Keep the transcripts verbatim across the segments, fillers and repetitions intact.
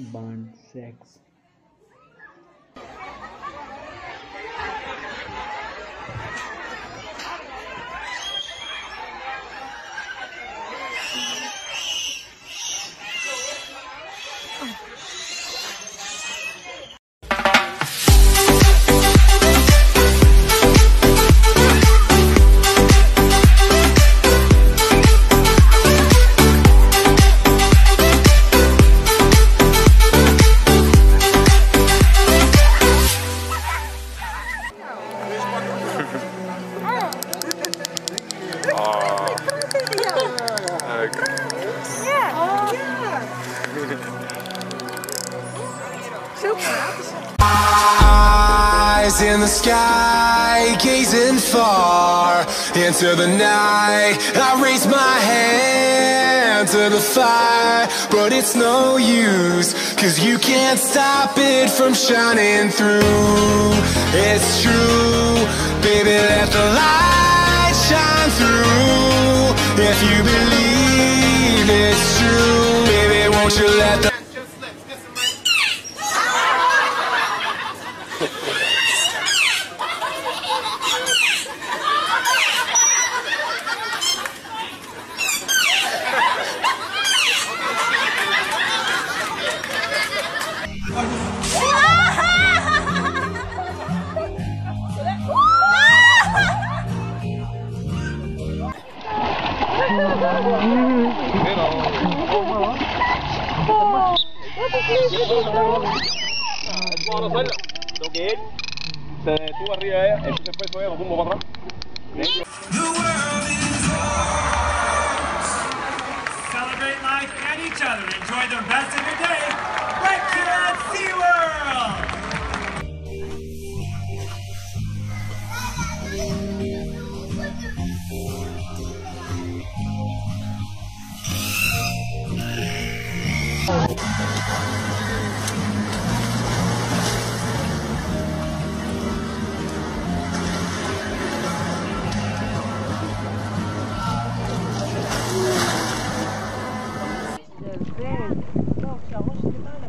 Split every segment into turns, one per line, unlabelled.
band sex.
Eyes in the sky, gazing far into the night. I raise my hand to the fire, but it's no use, 'cause you can't stop it from shining through. It's true, baby, let the light shine through. If you believe it's true, baby, won't you let the
se detuvo arriba de ella, entonces fue todavía lo tumbo para atrás.
Celebrate life and each other. Enjoy the rest of your day right here at SeaWorld!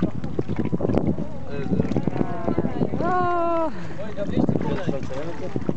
Oh.